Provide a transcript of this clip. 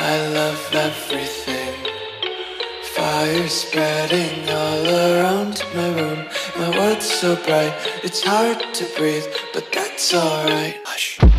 I love everything. Fire spreading all around my room. My world's so bright, it's hard to breathe, but that's alright. Hush.